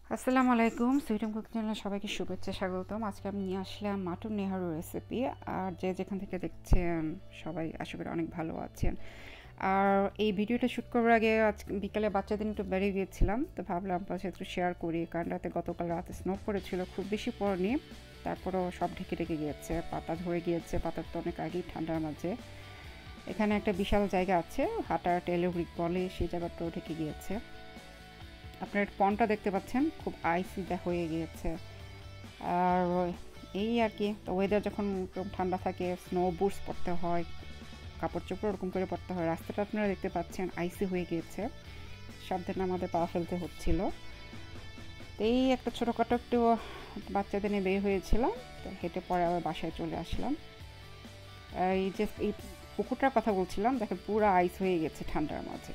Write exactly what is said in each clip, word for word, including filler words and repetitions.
আসসালামু আলাইকুম সুইটম কুক চ্যানেলে সবাইকে শুভেচ্ছা স্বাগতম। আজকে আমি নিয়ে আসলাম মাটন নেহারু রেসিপি। আর যে যেখান থেকে দেখছেন সবাই আশা করি অনেক ভালো আছেন। আর এই ভিডিওটা শ্যুট করার আগে আজ বিকালে বাচ্চাদের একটু বেরিয়ে গিয়েছিলাম, তো ভাবলাম আপনার সাথে একটু শেয়ার করি। কারণ রাতে গতকাল রাতে স্নো পড়েছিল, খুব বেশি পড়েনি, তারপরেও সব ঢেকে ঢেকে গিয়েছে, পাতা ঝরে গিয়েছে, পাতার তো অনেক আগেই ঠান্ডার মাঝে। এখানে একটা বিশাল জায়গা আছে, হাঁটার টেলিব্রিক বলে, সেই জায়গাটাও ঢেকে গিয়েছে। আপনার পনটা দেখতে পাচ্ছেন খুব আইসি হয়ে গিয়েছে। আর এই আর কি, তো ওয়েদার যখন ঠান্ডা থাকে স্নো বুটস পরতে হয়, কাপড় চোপড় ওরকম করে পরতে হয়। রাস্তাটা আপনারা দেখতে পাচ্ছেন আইসি হয়ে গিয়েছে, সাবধানে আমাদের পা ফেলতে হচ্ছিল। তো এই একটা ছোটোখাটো একটু বাচ্চাদের নিয়ে বের হয়েছিলাম, তো হেঁটে পরে আবার বাসায় চলে আসলাম। এই যে এই পুকুরটার কথা বলছিলাম, দেখেন পুরো আইস হয়ে গেছে ঠান্ডার মাঝে।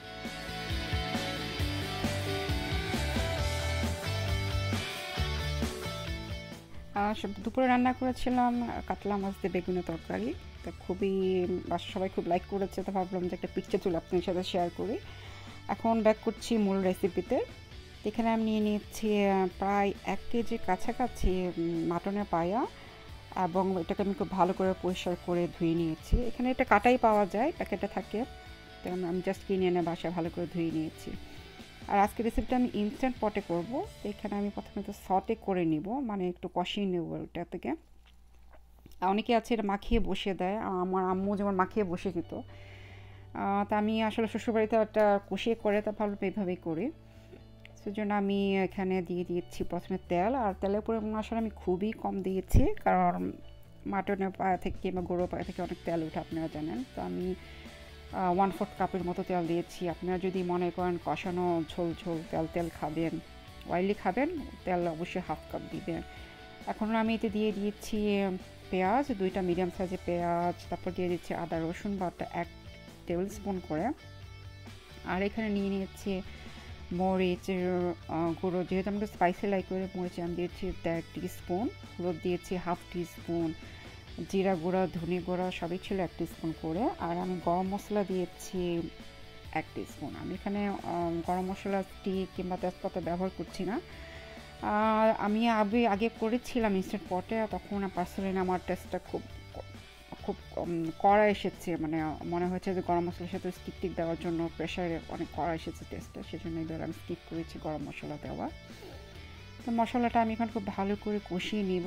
দুপুরে রান্না করেছিলাম কাতলা মাছ দিয়ে বেগুনের তরকারি। তো খুবই বাসা সবাই খুব লাইক করেছে, তো ভাবলাম যে একটা পিকচার তুলে আপনার সাথে শেয়ার করি। এখন ব্যাক করছি মূল রেসিপিতে। এখানে আমি নিয়ে নিচ্ছি প্রায় এক কেজির কাছাকাছি মাটনের পায়া, এবং এটাকে আমি খুব ভালো করে পরিষ্কার করে ধুয়ে নিয়েছি। এখানে এটা কাটাই পাওয়া যায়, প্যাকেটে থাকে, তো আমি জাস্ট কিনে এনে বাসায় ভালো করে ধুয়ে নিয়েছি। আর আজকের রেসিপিটা আমি ইনস্ট্যান্ট পটে করব। তো এখানে আমি প্রথমে তো সটে করে নিব, মানে একটু কষিয়ে নেব ওটা থেকে। অনেকে আছে এটা মাখিয়ে বসিয়ে দেয়, আমার আম্মু যেমন মাখিয়ে বসে দিত। তা আমি আসলে শ্বশুরবাড়িতে একটা কষিয়ে করে, তা ভালো এইভাবেই করি। সেজন্য আমি এখানে দিয়ে দিয়েছি প্রথমে তেল। আর তেলের পরিমাণ আসলে আমি খুবই কম দিয়েছি, কারণ মাটনের পায়া থেকে কিংবা গরুর পায়া থেকে অনেক তেল উঠে আপনারা জানেন। তো আমি ওয়ান ফোর্থ কাপের মতো তেল দিয়েছি। আপনারা যদি মনে করেন কষানো ঝোল ঝোল তেল তেল খাবেন, অয়েলি খাবেন, তেল অবশ্যই হাফ কাপ দিবেন। এখন আমি এতে দিয়ে দিয়েছি পেঁয়াজ, দুইটা মিডিয়াম সাইজের পেঁয়াজ, তারপর দিয়ে দিচ্ছি আদা রসুন বাটা এক টেবিল স্পুন করে। আর এখানে নিয়ে নিয়েছি মরিচ গুঁড়ো, যেহেতু আমরা স্পাইসি লাইক করে মরিচ আমি দিয়েছি দেড় টি স্পুন, হলুদ দিয়েছি হাফ টি স্পুন, জিরা গুঁড়া ধনে গুঁড়া সবই ছিল এক স্পুন করে। আর আমি গরম মশলা দিয়েছি এক স্পুন। আমি এখানে গরম মশলা স্টিক কিংবা তেজপাতা ব্যবহার করছি না। আমি আগে আগে করেছিলাম ইনস্ট্যান্ট পটে, তখন পার্সোনালি আমার টেস্টটা খুব খুব কড়া এসেছে, মানে মনে হয়েছে যে গরম মশলার সাথে স্টিক টিক দেওয়ার জন্য প্রেশারে অনেক কড়া এসেছে টেস্টটা, সেজন্য এবার আমি স্কিপ করেছি গরম মশলা দেওয়া। তো মশলাটা আমি এখন খুব ভালো করে কষিয়ে নিব,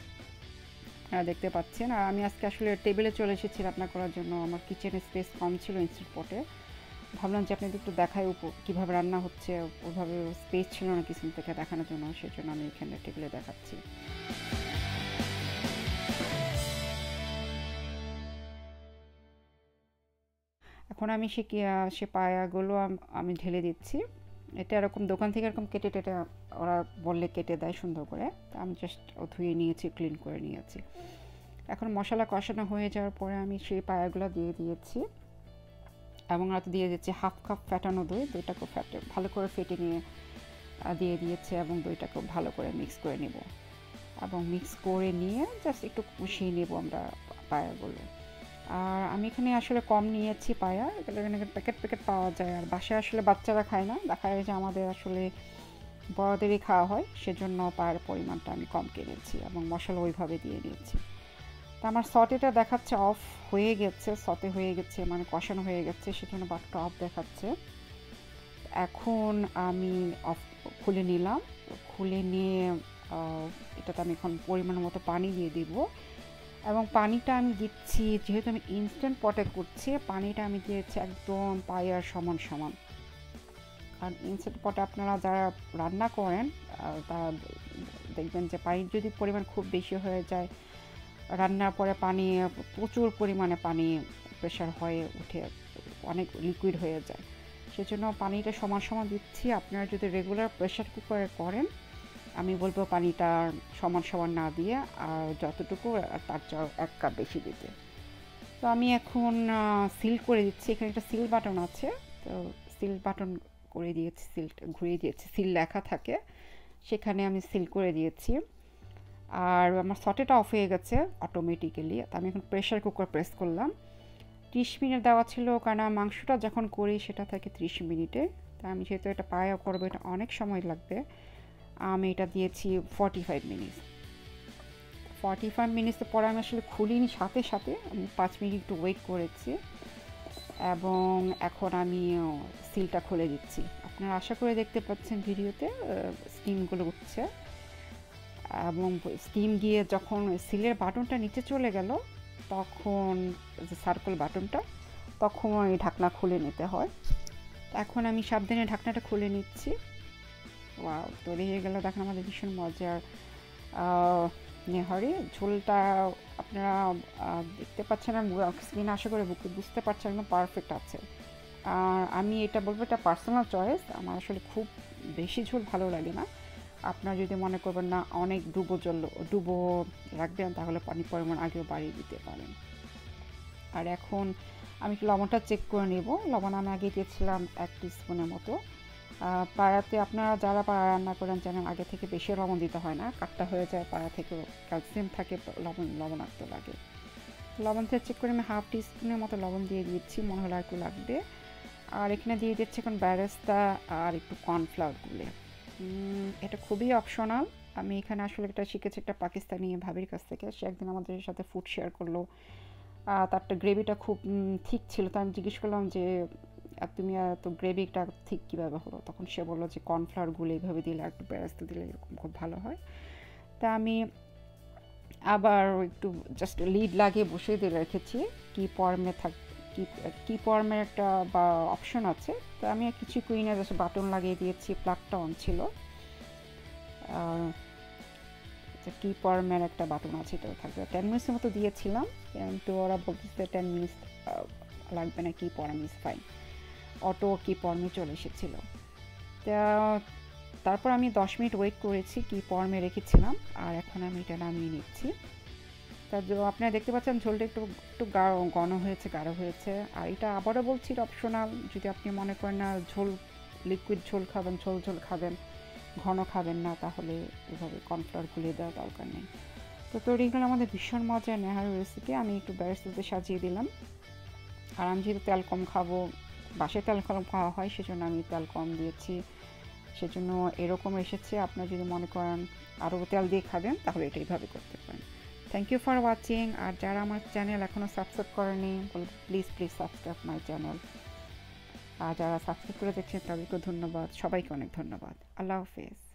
দেখতে পাচ্ছেন। আর আমি আজকে আসলে টেবিলে চলে এসেছি রান্না করার জন্য, আমার কিচেনে স্পেস কম ছিল ইনস্ট্যান্ট পটে। ভাবলাম যে আপনাদের একটু দেখাই কীভাবে রান্না হচ্ছে, ওইভাবে স্পেস ছিল না কিচেন থেকে দেখানোর জন্য, সেজন্য আমি এখানে টেবিলে দেখাচ্ছি। এখন আমি সে সে পায়াগুলো আমি ঢেলে দিচ্ছি। এটা এরকম দোকান থেকে এরকম কেটে টেটে ওরা বললে কেটে দেয় সুন্দর করে, আমি জাস্ট ধুয়ে নিয়েছি, ক্লিন করে নিয়েছি। এখন মশলা কষানো হয়ে যাওয়ার পরে আমি সেই পায়াগুলো দিয়ে দিয়েছি, এবং রাতে দিয়ে দিচ্ছি হাফ কাপ ফ্যাটানো দই। দইটাকে ফ্যাটে ভালো করে ফেটে নিয়ে দিয়ে দিয়েছি, এবং দইটাকে ভালো করে মিক্স করে নেব, এবং মিক্স করে নিয়ে জাস্ট একটু কষিয়ে নেব আমরা পায়াগুলো। আর আমি এখানে আসলে কম নিয়েছি পায়া, এখানে প্যাকেট প্যাকেট পাওয়া যায়, আর বাসায় আসলে বাচ্চারা খায় না, দেখা যায় যে আমাদের আসলে বড়দেরই খাওয়া হয়, সেজন্য পায়ের পরিমাণটা আমি কম কিনেছি, এবং মশলা ওইভাবে দিয়ে নিয়েছি। তো আমার সটেটা দেখাচ্ছে অফ হয়ে গেছে, সতে হয়ে গেছে মানে কষানো হয়ে গেছে, সেজন্য বাটটা অফ দেখাচ্ছে। এখন আমি অফ খুলে নিলাম, খুলে নিয়ে এটাতে আমি এখন পরিমাণ মতো পানি দিয়ে দিব, এবং পানিটা আমি দিচ্ছি, যেহেতু আমি ইনস্ট্যান্ট পটে করছি, পানিটা আমি দিয়েছি একদম পায়ার সমান সমান। কারণ ইনস্ট্যান্ট পটে আপনারা যারা রান্না করেন তারা দেখবেন যে পানির যদি পরিমাণ খুব বেশি হয়ে যায়, রান্নার পরে পানি প্রচুর পরিমাণে পানি প্রেশার হয়ে উঠে অনেক লিকুইড হয়ে যায়, সেজন্য পানিটা সমান সমান দিচ্ছি। আপনারা যদি রেগুলার প্রেশার কুকারে করেন, আমি বলবো পানিটা সমান সমান না দিয়ে আর যতটুকু তার চেয়ে এক কাপ বেশি দিতে। তো আমি এখন সিল করে দিচ্ছি, এখানে একটা সিল বাটন আছে, তো সিল বাটন করে দিয়েছি, সিল ঘুরিয়ে দিয়েছি, সিল লেখা থাকে সেখানে আমি সিল করে দিয়েছি। আর আমার সটেটা অফ হয়ে গেছে অটোমেটিক্যালি, তো আমি এখন প্রেশার কুকার প্রেস করলাম। ত্রিশ মিনিট দেওয়া ছিল, কারণ মাংসটা যখন করি সেটা থাকে ত্রিশ মিনিটে, তা আমি যেহেতু এটা পায়া করবো, এটা অনেক সময় লাগবে, আমি এটা দিয়েছি forty five minutes. Forty five মিনিটসের পরে আমি আসলে খুলিনি সাথে সাথে, আমি পাঁচ মিনিট একটু ওয়েট করেছি এবং এখন আমি সিলটা খুলে দিচ্ছি। আপনারা আশা করে দেখতে পাচ্ছেন ভিডিওতে স্টিমগুলো উঠছে এবং স্টিম গিয়ে যখন সিলের বাটনটা নিচে চলে গেল তখন যে সার্কেল বাটনটা, তখন এই ঢাকনা খুলে নিতে হয়। এখন আমি সাবধানে ঢাকনাটা খুলে নিচ্ছি। ওয়াও, তৈরি হয়ে গেল দেখেন আমাদের ভীষণ মজার নেহারি। ঝোলটা আপনারা দেখতে পাচ্ছেন না স্ক্রিন, আশা করে বুঝতে পারছেন একদম পারফেক্ট আছে। আর আমি এটা বলবো এটা পার্সোনাল চয়েস, আমার আসলে খুব বেশি ঝোল ভালো লাগে না। আপনারা যদি মনে করবেন না অনেক ডুবো জল ডুবো রাখবেন তাহলে পানি পরিমাণ আগেও বাড়িয়ে দিতে পারেন। আর এখন আমি একটু লবণটা চেক করে নেব। লবণ আমি আগে দিয়েছিলাম এক টিস্পুনের মতো। পাড়াতে আপনারা যারা পাড়া রান্না করেন জানেন আগে থেকে বেশি লবণ দিতে হয় না, কাটটা হয়ে যায়, পাড়া থেকে ক্যালসিয়াম থাকে, লবণ লবণাক্ত লাগে। লবণটা চেক করে আমি হাফ টিস্পুনের মতো লবণ দিয়ে দিচ্ছি, মনে হলো একটু লাগবে। আর এখানে দিয়ে দিচ্ছি এখন বেরেস্তা আর একটু কর্নফ্লাওয়ার গুলে। এটা খুবই অপশনাল, আমি এখানে আসলে এটা শিখেছি একটা পাকিস্তানি ভাবির কাছ থেকে। সে একদিন আমাদের সাথে ফুড শেয়ার করলো, তারটা গ্রেভিটা খুব ঠিক ছিল, তো আমি জিজ্ঞেস করলাম যে তুমি এত গ্রেভিটা ঠিক কীভাবে হলো, তখন সে বললো যে কর্নফ্লাওয়ার গুলে এইভাবে দিলে একটু বেরেস্তা দিলে এরকম খুব ভালো হয়। তা আমি আবার একটু জাস্ট লিড লাগিয়ে বসিয়ে দিয়ে রেখেছি। কি ফর্মে থাক কি কি ফর্মের একটা বা অপশন আছে, তো আমি কিছু কুইনে জাস্ট বাটন লাগিয়ে দিয়েছি, প্লাগটা অন ছিল। কি ফর্মের একটা বাটন আছে, এটা থাকবে। টেন মিনিটসের মতো দিয়েছিলাম, কিন্তু ওরা বলতেছে টেন মিনিটস লাগবে না, কি ফর্ম ইজ ফাইন, অটো কি ফর্মে চলে এসেছিলো। তা তারপর আমি দশ মিনিট ওয়েট করেছি, কি ফর্মে রেখেছিলাম, আর এখন আমি এটা নামিয়ে নিচ্ছি। তা আপনারা দেখতে পাচ্ছেন ঝোলটা একটু একটু গাঢ় ঘন হয়েছে, গাঢ় হয়েছে। আর এটা আবারও বলছি অপশনাল, যদি আপনি মনে করেন না ঝোল লিকুইড ঝোল খাবেন, ঝোল ঝোল খাবেন, ঘন খাবেন না, তাহলে এভাবে কর্নফ্লাওয়ার গুলিয়ে দেওয়ার দরকার নেই। তো তৈরি হলো আমাদের ভীষণ মজার নেহারি রেসিপি। আমি একটু বেরেস্তাতে সাজিয়ে দিলাম, আর আমি যেহেতু তেল কম খাবো, বাসায় তেল কম খাওয়া হয়, সেজন্য আমি তেল কম দিয়েছি, সেজন্য এরকম এসেছে। আপনারা যদি মনে করেন আরও তেল দিয়ে খাবেন তাহলে এটা এইভাবে করতে পারেন। Thank you for watching. আর যারা আমার চ্যানেল এখনও সাবস্ক্রাইব করেনি, please please subscribe my channel. আর যারা সাবস্ক্রাইব করে দেখছেন তাদেরকে ধন্যবাদ, সবাইকে অনেক ধন্যবাদ। আল্লাহ হাফেজ।